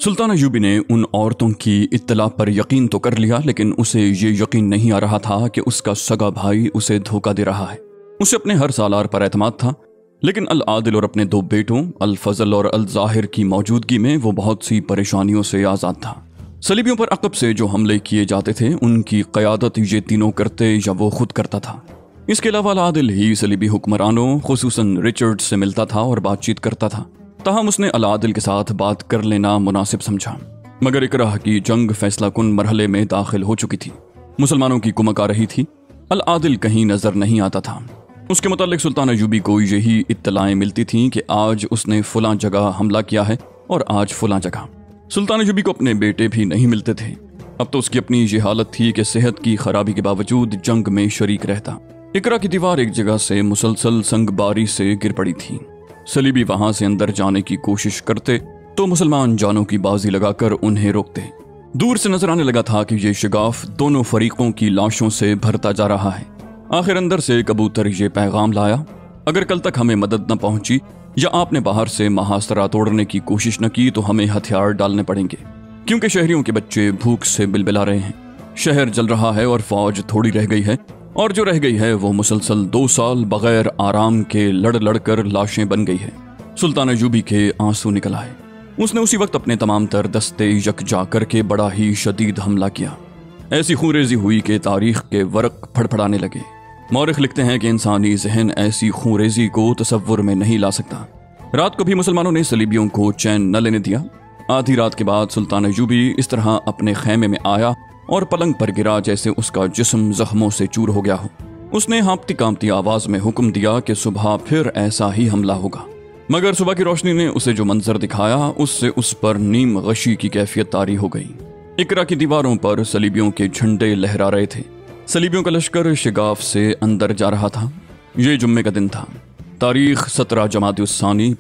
सुल्तान Ayyubi ने उन औरतों की इत्तला पर यकीन तो कर लिया, लेकिन उसे ये यकीन नहीं आ रहा था कि उसका सगा भाई उसे धोखा दे रहा है। उसे अपने हर सालार पर एतमाद था, लेकिन अल आदिल और अपने दो बेटों अल फजल और अल जाहिर की मौजूदगी में वो बहुत सी परेशानियों से आज़ाद था। सलीबियों पर अक़ब से जो हमले किए जाते थे उनकी क़यादत ये तीनों करते या वो खुद करता था। इसके अलावा अल आदिल ही सलीबी हुक्मरानों खुसूसन रिचर्ड से मिलता था और बातचीत करता था। ताहम उसने अल आदिल के साथ बात कर लेना मुनासिब समझा, मगर इकराह की जंग फैसला कुन मरहले में दाखिल हो चुकी थी। मुसलमानों की कुमक आ रही थी। अल आदिल कहीं नजर नहीं आता था। उसके मुतालिक सुल्तान अय्यूबी को यही इत्तलाएं मिलती थीं कि आज उसने फलां जगह हमला किया है और आज फलां जगह। सुल्तान अय्यूबी को अपने बेटे भी नहीं मिलते थे। अब तो उसकी अपनी ये हालत थी कि सेहत की खराबी के बावजूद जंग में शरीक रहता। इकरा की दीवार एक जगह से मुसलसल संगबारी से गिर पड़ी थी। सलीबी वहां से अंदर जाने की कोशिश करते तो मुसलमान जानों की बाजी लगाकर उन्हें रोकते। दूर से नजर आने लगा था कि ये शिगाफ दोनों फरीकों की लाशों से भरता जा रहा है। आखिर अंदर से कबूतर ये पैगाम लाया, अगर कल तक हमें मदद न पहुंची या आपने बाहर से महासरा तोड़ने की कोशिश न की तो हमें हथियार डालने पड़ेंगे, क्योंकि शहरियों के बच्चे भूख से बिलबिला रहे हैं। शहर जल रहा है और फौज थोड़ी रह गई है, और जो रह गई है वो मुसलसल 2 साल बगैर आराम के लड़ लड़ कर लाशें बन गई है। सुल्तान अय्यूबी के आंसू निकल आए। उसने उसी वक्त अपने तमाम तर दस्ते यकजा करके बड़ा ही शदीद हमला किया। ऐसी खूंरेजी हुई कि तारीख के वरक फड़फड़ाने लगे। मौरिख लिखते हैं कि इंसानी जहन ऐसी खूंरेजी को तसव्वुर में नहीं ला सकता। रात को भी मुसलमानों ने सलीबियों को चैन न लेने दिया। आधी रात के बाद सुल्तान अय्यूबी इस तरह अपने खैमे में आया और पलंग पर गिरा जैसे उसका जिस्म जख्मों से चूर हो गया हो। उसने हाँपती कांपती आवाज में हुक्म दिया कि सुबह फिर ऐसा ही हमला होगा, मगर सुबह की रोशनी ने उसे जो मंजर दिखाया उससे उस पर नीम गशी की कैफियत तारी हो गई। इकरा की दीवारों पर सलीबियों के झंडे लहरा रहे थे। सलीबियों का लश्कर शिगाफ से अंदर जा रहा था। ये जुम्मे का दिन था। तारीख 17 जमात-उस-सानी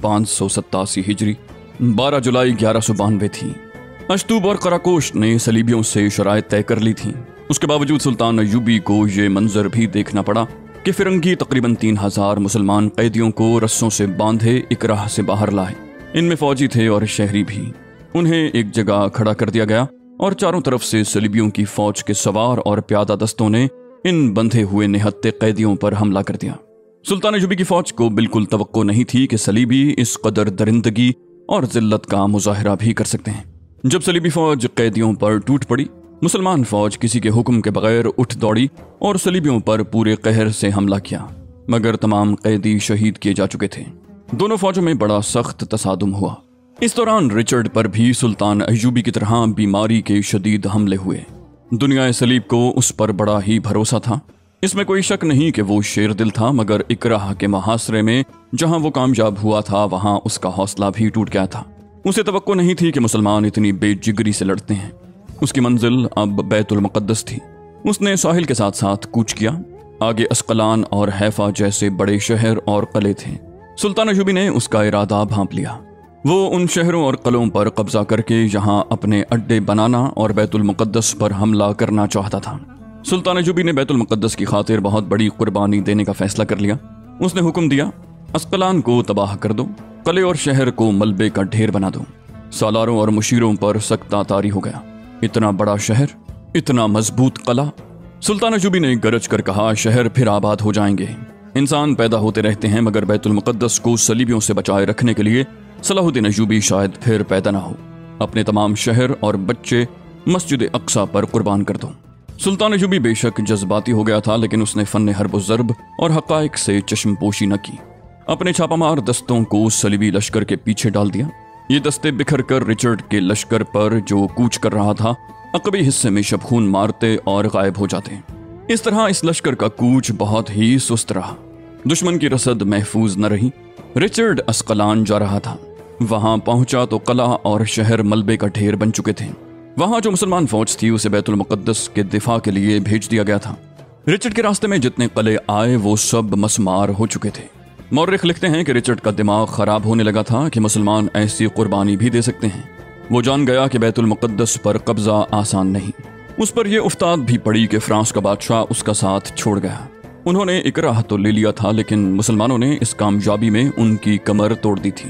587 हिजरी, 12 जुलाई 1192 थी। अश्तूब और कराकोश ने सलीबियों से शराइत तय कर ली थी। उसके बावजूद सुल्तान अय्यूबी को ये मंजर भी देखना पड़ा कि फिरंगी तकरीबन 3000 मुसलमान कैदियों को रस्सों से बांधे इकराह से बाहर लाए। इनमें फौजी थे और शहरी भी। उन्हें एक जगह खड़ा कर दिया गया और चारों तरफ से सलीबियों की फौज के सवार और प्यादा दस्तों ने इन बंधे हुए निहत्ते कैदियों पर हमला कर दिया। सुल्तान अय्यूबी की फौज को बिल्कुल तवक्को नहीं थी कि सलीबी इस कदर दरिंदगी और जिल्लत का मुजाहिरा भी कर सकते हैं। जब सलीबी फौज कैदियों पर टूट पड़ी, मुसलमान फौज किसी के हुक्म के बगैर उठ दौड़ी और सलीबियों पर पूरे कहर से हमला किया, मगर तमाम कैदी शहीद किए जा चुके थे। दोनों फौजों में बड़ा सख्त तसादुम हुआ। इस दौरान रिचर्ड पर भी सुल्तान अय्यूबी की तरह बीमारी के शदीद हमले हुए। दुनिया सलीब को उस पर बड़ा ही भरोसा था। इसमें कोई शक नहीं कि वो शेर दिल था, मगर इकराह के महासरे में जहां वो कामयाब हुआ था वहां उसका हौसला भी टूट गया था। उसे तवक्को नहीं थी कि मुसलमान इतनी बेजिगरी से लड़ते हैं। उसकी मंजिल अब बैतुल मुक़द्दस थी। उसने साहिल के साथ साथ कूच किया। आगे अस्कलान और हैफा जैसे बड़े शहर और कले थे। सुल्तान अय्यूबी ने उसका इरादा भांप लिया। वो उन शहरों और कलों पर कब्जा करके यहाँ अपने अड्डे बनाना और बैतुल मुक़द्दस पर हमला करना चाहता था। सुल्तान अय्यूबी ने बैतुल मुक़द्दस की खातिर बहुत बड़ी कुर्बानी देने का फैसला कर लिया। उसने हुक्म दिया, अस्कलान को तबाह कर दो, कले और शहर को मलबे का ढेर बना दो। सालारों और मुशीरों पर सख्ता तारी हो गया। इतना बड़ा शहर, इतना मजबूत कला। सुल्तान अय्यूबी ने गरज कर कहा, शहर फिर आबाद हो जाएंगे। इंसान पैदा होते रहते हैं, मगर बैतुल मुक़द्दस को सलीबियों से बचाए रखने के लिए सलाहुद्दीन अय्यूबी शायद फिर पैदा ना हो। अपने तमाम शहर और बच्चे मस्जिद अक्सा पर कुर्बान कर दो। सुल्तान अय्यूबी बेशक जज्बाती हो गया था, लेकिन उसने फन हर्ब ज़र्ब और हक़ाइक़ से चश्मपोशी न की। अपने छापामार दस्तों को सलीबी लश्कर के पीछे डाल दिया। ये दस्ते बिखर कर रिचर्ड के लश्कर पर जो कूच कर रहा था अक़बी हिस्से में शबखून मारते और गायब हो जाते। इस तरह इस लश्कर का कूच बहुत ही सुस्त रहा। दुश्मन की रसद महफूज न रही। रिचर्ड अस्कलान जा रहा था। वहां पहुंचा तो कला और शहर मलबे का ढेर बन चुके थे। वहां जो मुसलमान फौज थी उसे बैतुल मुक़द्दस के दिफा के लिए भेज दिया गया था। रिचर्ड के रास्ते में जितने कले आए वो सब मसमार हो चुके थे। मौरिख लिखते हैं कि रिचर्ड का दिमाग खराब होने लगा था कि मुसलमान ऐसी कुर्बानी भी दे सकते हैं। वो जान गया कि बैतुल मुक़द्दस पर कब्जा आसान नहीं। उस पर यह उफ्ताद भी पड़ी कि फ्रांस का बादशाह उसका साथ छोड़ गया। उन्होंने इकराह तो ले लिया था, लेकिन मुसलमानों ने इस कामयाबी में उनकी कमर तोड़ दी थी।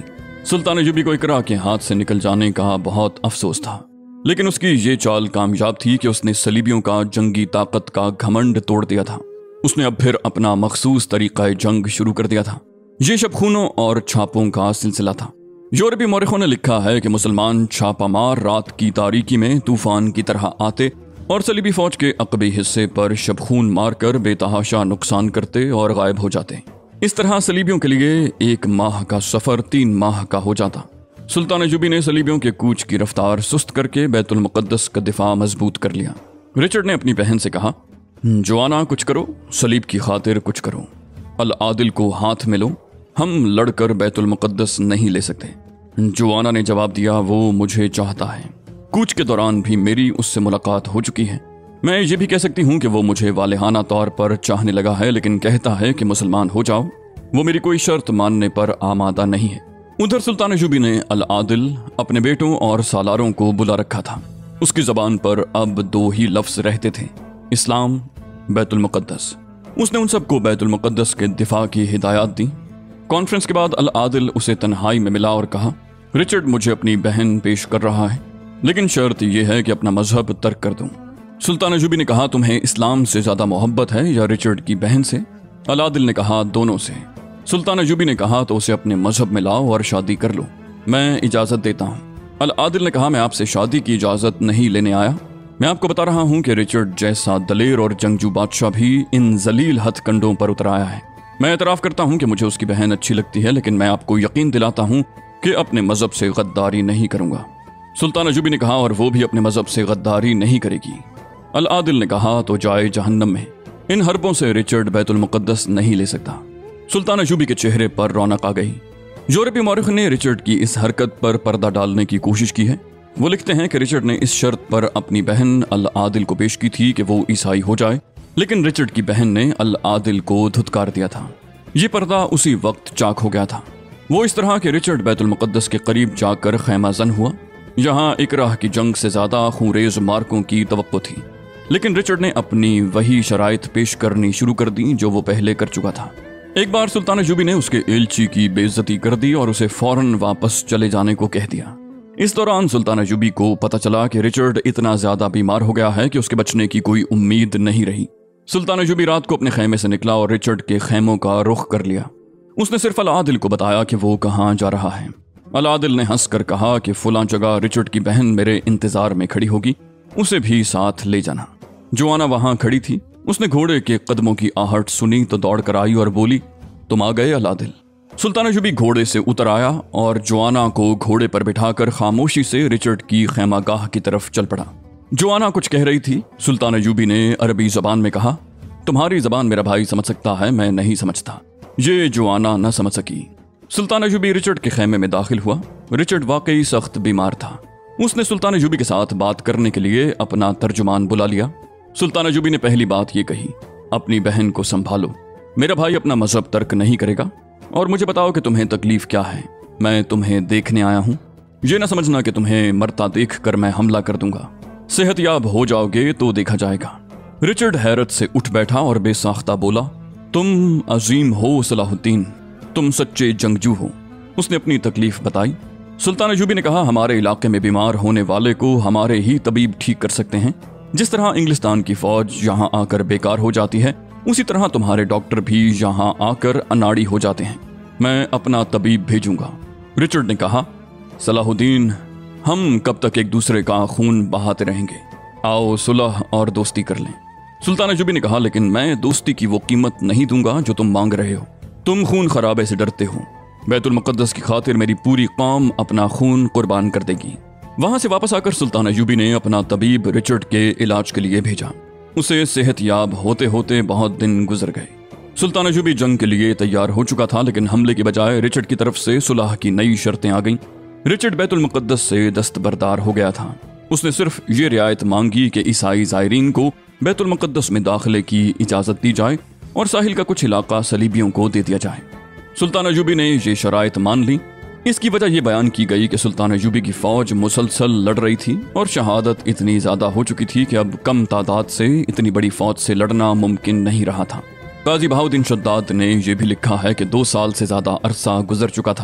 सुल्तान अयूबी को इकरा के हाथ से निकल जाने का बहुत अफसोस था, लेकिन उसकी ये चाल कामयाब थी कि उसने सलीबियों का जंगी ताकत का घमंड तोड़ दिया था। उसने अब फिर अपना मखसूस तरीका जंग शुरू कर दिया था। ये शबखूनों और छापों का सिलसिला था। यूरोपी मौरखों ने लिखा है कि मुसलमान छापामार रात की तारीकी में तूफान की तरह आते और सलीबी फौज के अकबी हिस्से पर शबखून मारकर बेतहाशा नुकसान करते और गायब हो जाते। इस तरह सलीबियों के लिए 1 माह का सफर 3 माह का हो जाता। सुल्तान अयूबी ने सलीबियों के कूच की रफ्तार सुस्त करके बैतुल मुक़द्दस का दिफा मजबूत कर लिया। रिचर्ड ने अपनी बहन से कहा, जोआना कुछ करो, सलीब की खातिर कुछ करो, अल आदिल को हाथ में लो, हम लड़कर बैतुल मुक़द्दस नहीं ले सकते। जोआना ने जवाब दिया, वो मुझे चाहता है। कूच के दौरान भी मेरी उससे मुलाकात हो चुकी है। मैं ये भी कह सकती हूँ कि वो मुझे वालिहाना तौर पर चाहने लगा है, लेकिन कहता है कि मुसलमान हो जाओ। वो मेरी कोई शर्त मानने पर आमादा नहीं है। उधर सुल्तान अयूबी ने अल आदिल अपने बेटों और सालारों को बुला रखा था। उसकी जबान पर अब 2 ही लफ्ज रहते थे, इस्लाम, बैतुल मुक़द्दस। उसने उन सबको बैतुल मुक़द्दस के दिफा की हिदायत दी। कॉन्फ्रेंस के बाद अल आदिल उसे तन्हाई में मिला और कहा, रिचर्ड मुझे अपनी बहन पेश कर रहा है, लेकिन शर्त यह है कि अपना मजहब तर्क कर दूं। सुल्तान अयूबी ने कहा, तुम्हें इस्लाम से ज्यादा मोहब्बत है या रिचर्ड की बहन से? अल आदिल ने कहा, दोनों से। सुल्तान अयूबी ने कहा, तो उसे अपने मजहब में लाओ और शादी कर लो, मैं इजाजत देता हूँ। अल आदिल ने कहा, मैं आपसे शादी की इजाजत नहीं लेने आया। मैं आपको बता रहा हूँ कि रिचर्ड जैसा दलेर और जंगजू बादशाह भी इन जलील हथकंडों पर उतर आया है। मैं एतराफ़ करता हूँ कि मुझे उसकी बहन अच्छी लगती है, लेकिन मैं आपको यकीन दिलाता हूँ कि अपने मजहब से गद्दारी नहीं करूंगा। सुल्तान अयूबी ने कहा, और वो भी अपने मजहब से गद्दारी नहीं करेगी। अल आदिल ने कहा, तो जाए जहन्नम में। इन हरबों से रिचर्ड बैतुल मुक़द्दस नहीं ले सकता। सुल्तान अयूबी के चेहरे पर रौनक आ गई। यूरोपी मौरख ने रिचर्ड की इस हरकत पर पर्दा डालने की कोशिश की है। वो लिखते हैं कि रिचर्ड ने इस शर्त पर अपनी बहन अल आदिल को पेश की थी कि वो ईसाई हो जाए, लेकिन रिचर्ड की बहन ने अल आदिल को धुतकार दिया था। ये पर्दा उसी वक्त चाक हो गया था। वो इस तरह कि रिचर्ड बैतुल मुक़द्दस के करीब जाकर खैमा जन हुआ। यहाँ इकराह की जंग से ज्यादा खूंरेज मार्कों की तवक्को थी, लेकिन रिचर्ड ने अपनी वही शराइत पेश करनी शुरू कर दी जो वो पहले कर चुका था। एक बार सुल्तान अयूबी ने उसके एलची की बेइज्जती कर दी और उसे फौरन वापस चले जाने को कह दिया। इस दौरान सुल्तान अयूबी को पता चला कि रिचर्ड इतना ज्यादा बीमार हो गया है कि उसके बचने की कोई उम्मीद नहीं रही। सुल्तान अयूबी रात को अपने खैमे से निकला और रिचर्ड के खैमों का रुख कर लिया। उसने सिर्फ अल आदिल को बताया कि वो कहाँ जा रहा है। अल आदिल ने हंसकर कहा कि फलां जगह रिचर्ड की बहन मेरे इंतजार में खड़ी होगी, उसे भी साथ ले जाना। जोआना वहां खड़ी थी। उसने घोड़े के कदमों की आहट सुनी तो दौड़ कर आई और बोली, तुम आ गए अल आदिल। सुल्तान अयूबी घोड़े से उतर आया और जोआना को घोड़े पर बिठाकर खामोशी से रिचर्ड की खैमागाह की तरफ चल पड़ा। जोआना कुछ कह रही थी। सुल्तान अयूबी ने अरबी जबान में कहा, तुम्हारी जबान मेरा भाई समझ सकता है, मैं नहीं समझता। ये जोआना न समझ सकी। सुल्तान अयूबी रिचर्ड के खैमे में दाखिल हुआ। रिचर्ड वाकई सख्त बीमार था। उसने सुल्तान अयूबी के साथ बात करने के लिए अपना तर्जुमान बुला लिया। सुल्तान अयूबी ने पहली बात ये कही, अपनी बहन को संभालो, मेरा भाई अपना मजहब तर्क नहीं करेगा, और मुझे बताओ कि तुम्हें तकलीफ क्या है। मैं तुम्हें देखने आया हूँ। ये ना समझना कि तुम्हें मरता देख कर मैं हमला कर दूंगा। सेहतयाब हो जाओगे तो देखा जाएगा। रिचर्ड हैरत से उठ बैठा और बेसाख्ता बोला, तुम अजीम हो सलाहुद्दीन, तुम सच्चे जंगजू हो। उसने अपनी तकलीफ बताई। सुल्तान अयूबी ने कहा, हमारे इलाके में बीमार होने वाले को हमारे ही तबीब ठीक कर सकते हैं। जिस तरह इंग्लिस्तान की फौज यहाँ आकर बेकार हो जाती है, उसी तरह तुम्हारे डॉक्टर भी यहाँ आकर अनाड़ी हो जाते हैं। मैं अपना तबीब भेजूंगा। रिचर्ड ने कहा, सलाहुद्दीन, हम कब तक एक दूसरे का खून बहाते रहेंगे? आओ सुलह और दोस्ती कर लें। सुल्तान अयूबी ने कहा, लेकिन मैं दोस्ती की वो कीमत नहीं दूंगा जो तुम मांग रहे हो। तुम खून खराबे से डरते हो। बैतुल मुक़द्दस की खातिर मेरी पूरी कौम अपना खून कुर्बान कर देगी। वहां से वापस आकर सुल्तान अयूबी ने अपना तबीब रिचर्ड के इलाज के लिए भेजा। उसे सेहतयाब होते होते बहुत दिन गुजर गए। सुल्तान अयूबी जंग के लिए तैयार हो चुका था, लेकिन हमले की बजाय रिचर्ड की तरफ से सुलह की नई शर्तें आ गईं। रिचर्ड बैतुल मुक़द्दस से दस्तबरदार हो गया था। उसने सिर्फ ये रियायत मांगी कि ईसाई ज़ायरीन को बैतुल मुक़द्दस में दाखिले की इजाज़त दी जाए और साहिल का कुछ इलाका सलीबियों को दे दिया जाए। सुल्तान अयूबी ने ये शराइत मान ली। इसकी वजह यह बयान की गई कि सुल्तान अयूबी की फौज मुसलसल लड़ रही थी और शहादत इतनी ज्यादा हो चुकी थी कि अब कम तादाद से इतनी बड़ी फौज से लड़ना मुमकिन नहीं रहा था। काजी बहाउद्दीन शद्दाद ने यह भी लिखा है कि 2 साल से ज्यादा अरसा गुजर चुका था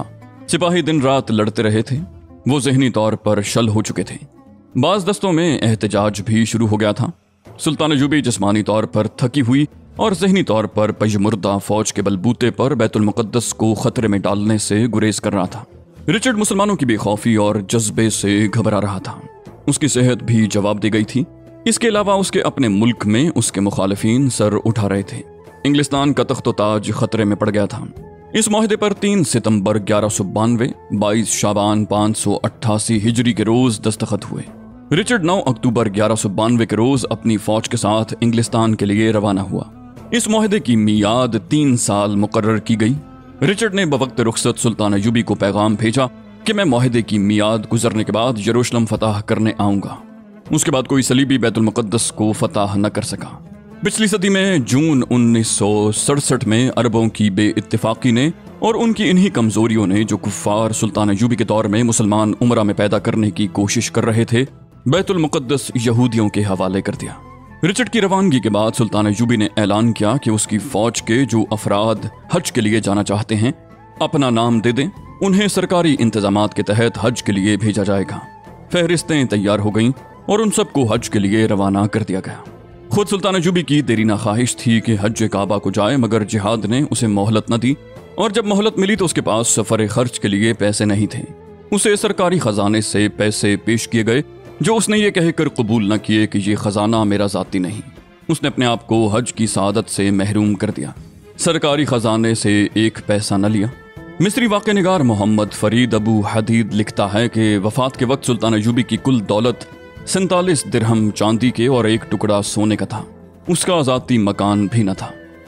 سپاہی دن رات لڑتے رہے تھے، وہ ذہنی طور پر شل ہو چکے تھے۔ بعض دستوں میں احتجاج بھی شروع ہو گیا تھا۔ سلطان ایوبی جسمانی طور پر تھکی ہوئی اور ذہنی طور پر پژمردہ فوج کے بلبوتے پر بیت المقدس کو خطرے میں ڈالنے سے گریز کر رہا تھا۔ رچرڈ مسلمانوں کی بے خوفی اور جذبے سے گھبرا رہا تھا۔ اس کی صحت بھی جواب دے گئی تھی۔ اس کے علاوہ اس کے اپنے ملک میں اس کے مخالفین سر اٹھا رہے تھے۔ انگلستان کا تخت و تاج خطرے میں پڑ گیا تھا۔ اس معاہدے پر 3 ستمبر 1192، 22 شعبان 588 ہجری کے روز دستخط ہوئے۔ رچرڈ 9 اکتوبر 1192 کے روز اپنی فوج کے ساتھ انگلستان کے لیے روانہ ہوا۔ اس معاہدے کی میعاد 3 سال مقرر کی گئی۔ رچرڈ نے بوقت رخصت سلطان ایوبی کو پیغام بھیجا کہ میں معاہدے کی میعاد گزرنے کے بعد یروشلم فتح کرنے آؤں گا۔ اس کے بعد کوئی صلیبی بیت المقدس کو فتح نہ کر سکا۔ پچھلی صدی میں جون 1967 میں عربوں کی بے اتفاقی نے اور ان کی انہی کمزوریوں نے جو کفار سلطان ایوبی کے دور میں مسلمان امرا میں پیدا کرنے کی کوشش کر رہے تھے، بیت المقدس یہودیوں کے حوالے کر دیا۔ رچرڈ کی روانگی کے بعد سلطان ایوبی نے اعلان کیا کہ اس کی فوج کے جو افراد حج کے لیے جانا چاہتے ہیں اپنا نام دے دیں، انہیں سرکاری انتظامات کے تحت حج کے لیے بھیجا جائے گا۔ فہرستیں تیار ہو گئیں اور ان سب کو حج کے لیے روانہ کر دیا گیا۔ خود سلطان ایوبی کی دیرینہ خواہش تھی کہ حج کعبہ کو جائے، مگر جہاد نے اسے مہلت نہ دی، اور جب مہلت ملی تو اس کے پاس سفر خرچ کے لیے پیسے نہیں تھے۔ اسے سرکاری خزانے سے پیسے پیش کیے گئے، جو اس نے یہ کہہ کر قبول نہ کیے کہ یہ خزانہ میرا ذاتی نہیں۔ اس نے اپنے آپ کو حج کی سعادت سے محروم کر دیا، سرکاری خزانے سے 1 پیسہ نہ لیا۔ مصری واقع نگار محمد فرید ابو حدید لکھتا ہے کہ وفات کے وقت سلطان ایوبی کی کل دولت 47 درہم چاندی کے اور 1 ٹکڑا سونے کا تھا۔ اس کا ذاتی مکان بھی نہ تھا۔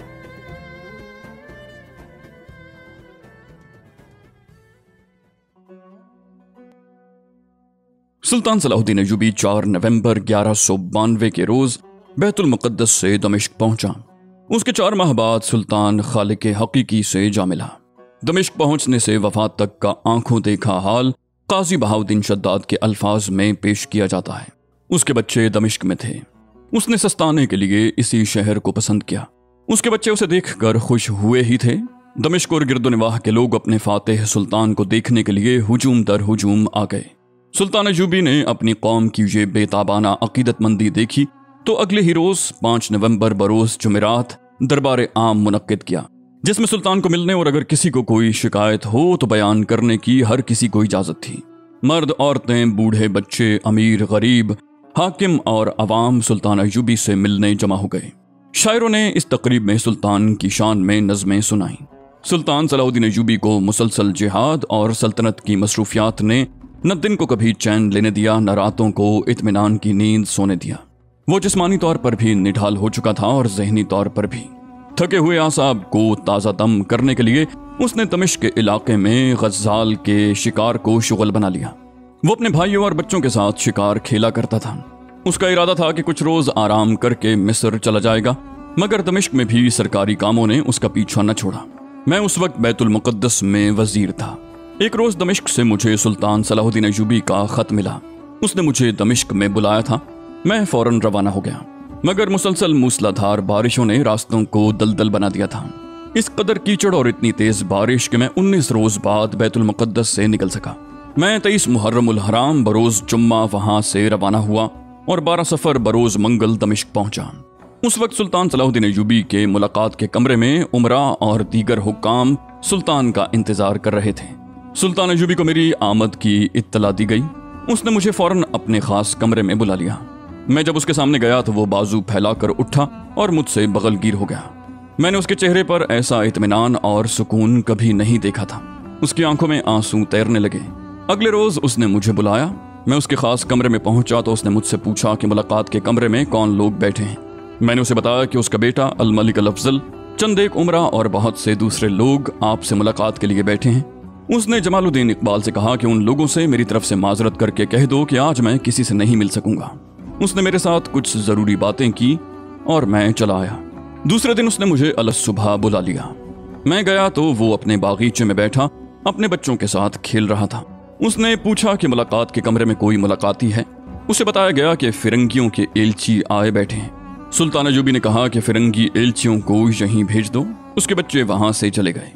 سلطان صلاح الدین ایوبی 4 نومبر 1192 کے روز بیت المقدس سے دمشق پہنچا۔ اس کے 4 ماہ بعد سلطان خالق حقیقی سے جا ملا۔ دمشق پہنچنے سے وفات تک کا آنکھوں دیکھا حال قاضی بہاؤالدین شداد کے الفاظ میں پیش کیا جاتا ہے۔ اس کے بچے دمشق میں تھے۔ اس نے سستانے کے لیے اسی شہر کو پسند کیا۔ اس کے بچے اسے دیکھ کر خوش ہوئے ہی تھے۔ دمشق اور گرد و نواح کے لوگ اپنے فاتح سلطان کو دیکھنے کے لیے ہجوم در ہجوم آ گئے۔ سلطان ایوبی نے اپنی قوم کی یہ بے تابانہ عقیدت مندی دیکھی تو اگلے ہی روز 5 نومبر بروز جمعرات دربار عام منعقد کیا، جس میں سلطان کو ملنے اور اگر کسی کو کوئی شکایت ہو تو بیان کرنے کی ہر کسی کو اجازت تھی۔ مرد، عورتیں، بوڑھے، بچے، امیر، غریب، حاکم اور عوام سلطان ایوبی سے ملنے جمع ہو گئے۔ شاعروں نے اس تقریب میں سلطان کی شان میں نظمیں سنائیں۔ سلطان صلاح الدین ایوبی کو مسلسل جہاد اور سلطنت کی مصروفیات نے نہ دن کو کبھی چین لینے دیا، نہ راتوں کو اطمینان کی نیند سونے دیا۔ وہ جسمانی طور پر بھی نڈھال ہو چکا تھا اور ذہنی طور پر بھی۔ تھکے ہوئے اعصاب کو تازہ دم کرنے کے لیے اس نے دمشق کے علاقے میں غزال کے شکار کو شغل بنا لیا۔ وہ اپنے بھائیوں اور بچوں کے ساتھ شکار کھیلا کرتا تھا۔ اس کا ارادہ تھا کہ کچھ روز آرام کر کے مصر چلا جائے گا، مگر دمشق میں بھی سرکاری کاموں نے اس کا پیچھا نہ چھوڑا۔ میں اس وقت بیت المقدس میں وزیر تھا۔ ایک روز دمشق سے مجھے سلطان صلاح الدین ایوبی کا خط ملا۔ اس نے مجھے دمشق میں بلایا تھا۔ میں فوراً روانہ ہو گیا، مگر مسلسل موسلادھار بارشوں نے راستوں کو دلدل بنا دیا تھا۔ اس قدر کیچڑ اور اتنی تیز بارش کہ میں 19 روز بعد بیت المقدس سے نکل سکا۔ میں 23 محرم الحرام بروز جمعہ وہاں سے روانہ ہوا اور 12 صفر بروز منگل دمشق پہنچا۔ اس وقت سلطان صلاح الدین ایوبی کے ملاقات کے کمرے میں امراء اور دیگر حکام سلطان کا انتظار کر رہے تھے۔ سلطان ایوبی کو میری آمد کی اطلاع دی گئی۔ اس نے مجھے فوراً اپنے خاص کمرے میں بلا لیا۔ میں جب اس کے سامنے گیا تو وہ بازو پھیلا کر اٹھا اور مجھ سے بغل گیر ہو گیا۔ میں نے اس کے چہرے پر ایسا اطمینان اور سکون کبھی نہیں دیکھا تھا۔ اس کی آنکھوں میں آنسو تیرنے لگے۔ اگلے روز اس نے مجھے بلایا۔ میں اس کے خاص کمرے میں پہنچا تو اس نے مجھ سے پوچھا کہ ملاقات کے کمرے میں کون لوگ بیٹھے ہیں۔ میں نے اسے بتایا کہ اس کا بیٹا الملک الافضل، چند ایک امراء اور بہت سے دوسرے لوگ آپ سے ملاقات کے لیے بیٹھے ہیں۔ اس نے جمال الدین اقبال سے کہا کہ ان لوگوں سے میری طرف سے معذرت کر کے کہہ دو کہ آج میں کسی سے نہیں مل سکوں گا۔ اس نے میرے ساتھ کچھ ضروری باتیں کی اور میں چلا آیا۔ دوسرے دن اس نے مجھے الصبح بلا لیا۔ میں گیا تو وہ اپنے باغیچے میں بیٹھا اپنے بچوں کے ساتھ کھیل رہا تھا۔ اس نے پوچھا کہ ملاقات کے کمرے میں کوئی ملاقاتی ہے۔ اسے بتایا گیا کہ فرنگیوں کے ایلچی آئے بیٹھے ہیں۔ سلطان ایوبی نے کہا کہ فرنگی ایلچیوں کو یہیں بھیج دو۔ اس کے بچے وہاں سے چلے گئے۔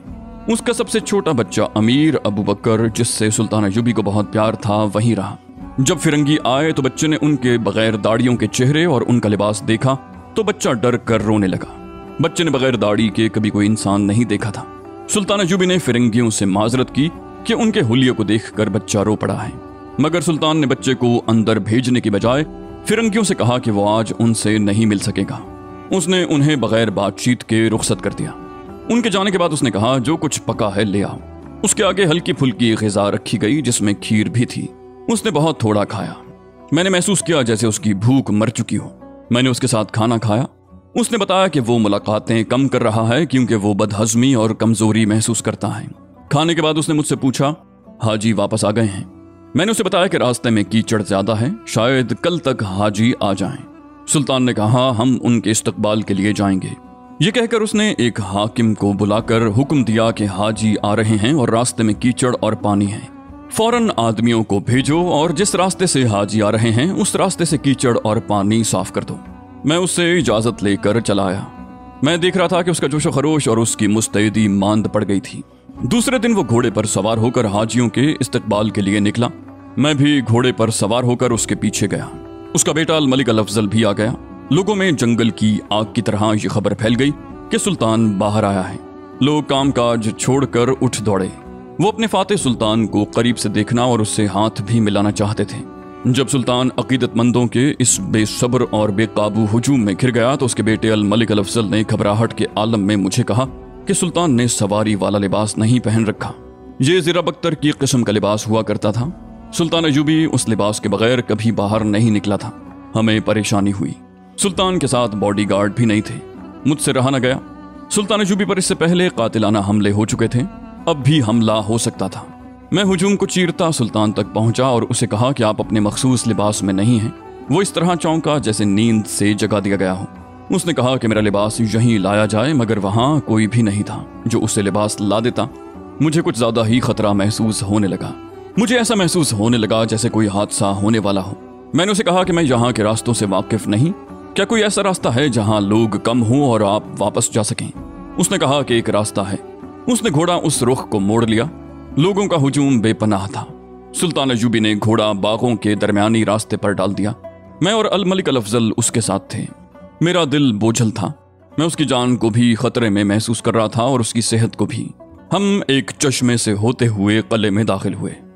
اس کا سب سے چھوٹا بچہ امیر ابو بکر، جس سے سلطان ایوبی کو بہت پیار تھا، وہیں رہا۔ جب فرنگی آئے تو بچے نے ان کے بغیر داڑھیوں کے چہرے اور ان کا لباس دیکھا تو بچہ ڈر کر رونے لگا۔ بچے نے بغیر داڑھی کے کبھی کوئی انسان نہیں دیکھا تھا۔ سلطان ایوبی نے فرنگیوں سے معذرت کی کہ ان کے حلیے کو دیکھ کر بچہ رو پڑا ہے، مگر سلطان نے بچے کو اندر بھیجنے کی بجائے فرنگیوں سے کہا کہ وہ آج ان سے نہیں مل سکے گا۔ اس نے انہیں بغیر بات چیت کے رخصت کر دیا۔ ان کے جانے کے بعد اس نے کہا جو کچھ پکا ہے لے آؤ۔ اس کے آگے ہلکی پھلکی غذا رکھی گئی جس میں کھیر بھی تھی۔ اس نے بہت تھوڑا کھایا۔ میں نے محسوس کیا جیسے اس کی بھوک مر چکی ہو۔ میں نے اس کے ساتھ کھانا کھایا۔ اس نے بتایا کہ وہ ملاقاتیں کم کر رہا ہے کیونکہ وہ بدہضمی اور کمزوری محسوس کرتا ہے۔ کھانے کے بعد اس نے مجھ سے پوچھا حاجی واپس آ گئے ہیں؟ میں نے اسے بتایا کہ راستے میں کیچڑ زیادہ ہے، شاید کل تک حاجی آ جائیں۔ سلطان نے کہا ہم ان کے استقبال کے لیے جائیں گے۔ یہ کہہ کر اس نے ایک حاکم کو بلا کر حکم دیا کہ حاجی آ رہے ہیں اور راستے میں کیچڑ اور پانی ہے، فوراً آدمیوں کو بھیجو اور جس راستے سے حاجی آ رہے ہیں اس راستے سے کیچڑ اور پانی صاف کر دو۔ میں اس سے اجازت لے کر چلا آیا۔ میں دیکھ رہا تھا کہ اس کا جوش و خروش اور اس کی مستعدی ماند پڑ گئی تھی۔ دوسرے دن وہ گھوڑے پر سوار ہو کر حاجیوں کے استقبال کے لیے نکلا۔ میں بھی گھوڑے پر سوار ہو کر اس کے پیچھے گیا۔ اس کا بیٹا الملک الافضل بھی آ گیا۔ لوگوں میں جنگل کی آگ کی طرح یہ خبر پھیل گئی کہ سلطان باہر آیا ہے۔ لوگ کام کاج چھوڑ کر اٹھ دوڑے۔ وہ اپنے فاتح سلطان کو قریب سے دیکھنا اور اس سے ہاتھ بھی ملانا چاہتے تھے۔ جب سلطان عقیدت مندوں کے اس بے صبر اور بے قابو ہجوم میں گر گیا تو اس کے بیٹے الملک الافضل نے گھبراہٹ کے عالم میں مجھے کہا کہ سلطان نے سواری والا لباس نہیں پہن رکھا۔ یہ زیرہ بختر کی قسم کا لباس ہوا کرتا تھا۔ سلطان ایوبی اس لباس کے بغیر کبھی باہر نہیں نکلا تھا۔ ہمیں پریشانی ہوئی۔ سلطان کے ساتھ باڈی گارڈ بھی نہیں تھے۔ مجھ سے رہا نہ گیا۔ سلطان ایوبی پر اس سے پہلے قاتلانہ حملے ہو چکے تھے، اب بھی حملہ ہو سکتا تھا۔ میں ہجوم کو چیرتا سلطان تک پہنچا اور اسے کہا کہ آپ اپنے مخصوص لباس میں نہیں ہیں۔ وہ اس طرح چونکا جیسے نیند سے جگا دیا گیا ہو۔ اس نے کہا کہ میرا لباس یہیں لایا جائے، مگر وہاں کوئی بھی نہیں تھا جو اسے لباس لا دیتا۔ مجھے کچھ زیادہ ہی خطرہ محسوس ہونے لگا۔ مجھے ایسا محسوس ہونے لگا جیسے کوئی حادثہ ہونے والا ہو۔ میں نے اسے کہا کہ میں یہاں کے راستوں سے واقف نہیں، کیا کوئی ایسا راستہ ہے جہاں لوگ کم ہوں اور آپ واپس جا سکیں؟ اس نے کہا کہ ایک راستہ ہے۔ اس نے گھوڑا اس رخ کو موڑ لیا۔ لوگوں کا ہجوم بے پناہ تھا۔ سلطان ایوبی نے گھوڑا باغوں کے درمیانی راستے پر ڈال دیا۔ میں اور الملک الافضل اس کے ساتھ تھے۔ میرا دل بوجھل تھا۔ میں اس کی جان کو بھی خطرے میں محسوس کر رہا تھا اور اس کی صحت کو بھی۔ ہم ایک چشمے سے ہوتے ہوئے قلعے میں داخل ہوئے۔